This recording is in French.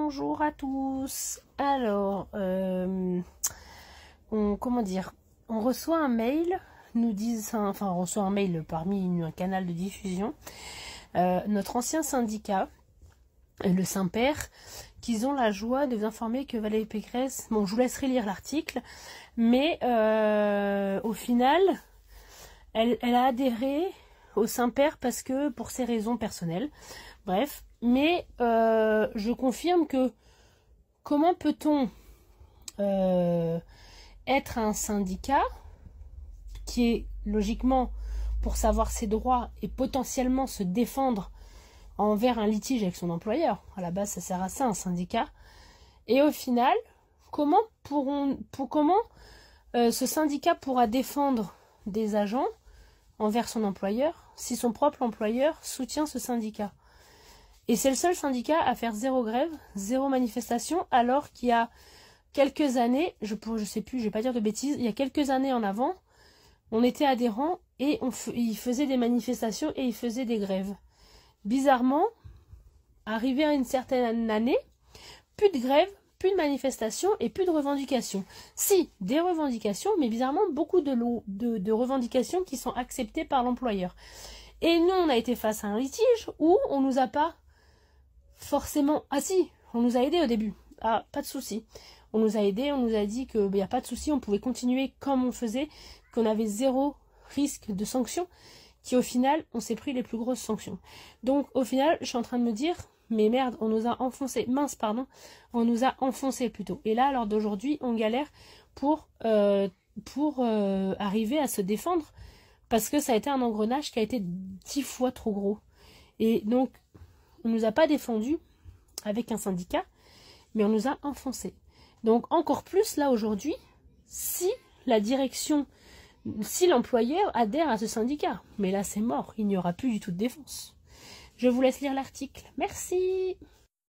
Bonjour à tous. Alors, comment dire, on reçoit un mail, nous disent, enfin on reçoit un mail parmi un canal de diffusion, notre ancien syndicat, le Saint-Père, qu'ils ont la joie de vous informer que Valérie Pécresse, bon je vous laisserai lire l'article, mais au final, elle a adhéré au Saint-Père parce que pour ses raisons personnelles, bref, mais je confirme que comment peut-on être un syndicat qui est logiquement pour savoir ses droits et potentiellement se défendre envers un litige avec son employeur. À la base, ça sert à ça, un syndicat. Et au final, comment ce syndicat pourra défendre des agents envers son employeur si son propre employeur soutient ce syndicat? Et c'est le seul syndicat à faire zéro grève, zéro manifestation, alors qu'il y a quelques années, je sais plus, je vais pas dire de bêtises, il y a quelques années en avant, on était adhérents et il faisait des manifestations et il faisait des grèves. Bizarrement, arrivé à une certaine année, plus de grève, plus de manifestations et plus de revendications. Si, des revendications, mais bizarrement beaucoup de revendications qui sont acceptées par l'employeur. Et nous, on a été face à un litige où on nous a pas forcément... Ah si, on nous a aidés au début. Ah, pas de souci. On nous a aidés, on nous a dit qu'il n'y a pas de souci, on pouvait continuer comme on faisait, qu'on avait zéro risque de sanction, qui au final, on s'est pris les plus grosses sanctions. Donc au final, je suis en train de me dire, mais merde, on nous a enfoncé, on nous a enfoncé plutôt. Et là, à l'heure d'aujourd'hui, on galère pour arriver à se défendre, parce que ça a été un engrenage qui a été 10 fois trop gros. Et donc, on nous a pas défendu avec un syndicat, mais on nous a enfoncé. Donc encore plus là aujourd'hui, si la direction, si l'employeur adhère à ce syndicat. Mais là c'est mort, il n'y aura plus du tout de défense. Je vous laisse lire l'article. Merci.